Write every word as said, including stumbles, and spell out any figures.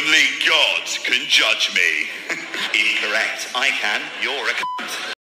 Only God can judge me. Incorrect. I can. You're a cunt.